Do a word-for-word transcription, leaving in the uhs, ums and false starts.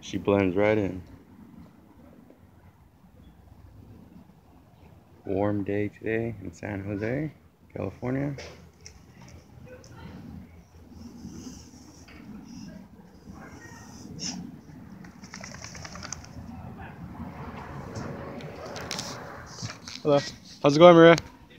She blends right in. Warm day today in San Jose, California. Hello. How's it going, Maria?